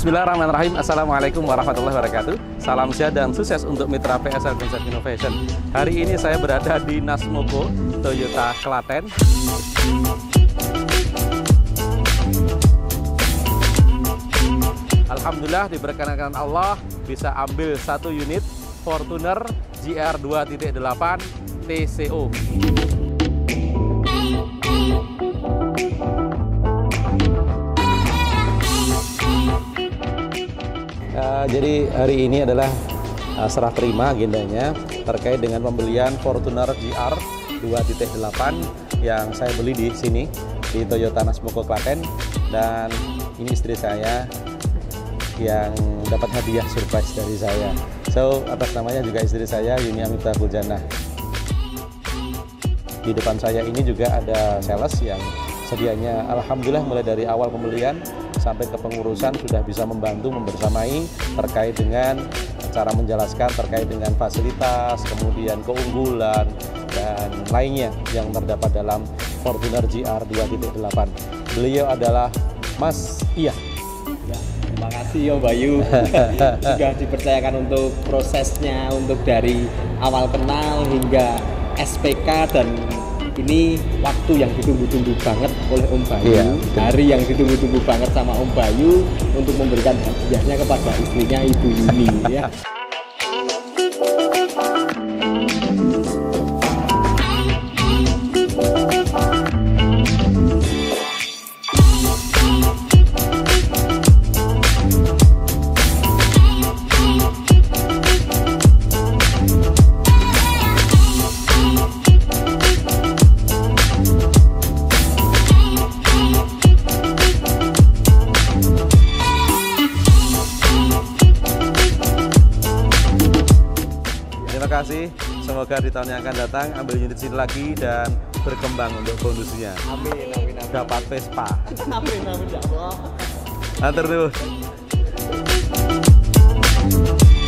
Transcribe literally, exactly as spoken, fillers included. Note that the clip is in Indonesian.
Bismillahirrahmanirrahim. Assalamualaikum warahmatullahi wabarakatuh. Salam sehat dan sukses untuk mitra P S L Konsep Innovation. Hari ini saya berada di Nasmoko Toyota Klaten. Alhamdulillah diberkahi Allah bisa ambil satu unit Fortuner G R dua titik delapan T C O. Uh, jadi hari ini adalah uh, serah terima agendanya terkait dengan pembelian Fortuner G R dua titik delapan yang saya beli di sini di Toyota Nasmoko Klaten, dan ini istri saya yang dapat hadiah surprise dari saya. So, atas namanya juga istri saya, Yuni Amita Kuljana. Di depan saya ini juga ada sales yang sedianya alhamdulillah mulai dari awal pembelian sampai ke pengurusan sudah bisa membantu membersamai terkait dengan cara menjelaskan terkait dengan fasilitas, kemudian keunggulan dan lainnya yang terdapat dalam Fortuner G R dua titik delapan. Beliau adalah Mas Iya. Ya, terima kasih Om Bayu sudah dipercayakan untuk prosesnya, untuk dari awal kenal hingga S P K, dan ini waktu yang ditunggu-tunggu banget oleh Om Bayu, iya, hari yang ditunggu-tunggu banget sama Om Bayu untuk memberikan hadiahnya kepada istrinya Ibu Yuni ya. Terima kasih, semoga di tahun yang akan datang ambil unit sini lagi dan berkembang untuk bonusnya. Amin, amin, amin. Dapat Vespa. Amin, amin, ya Allah. Antar tuh.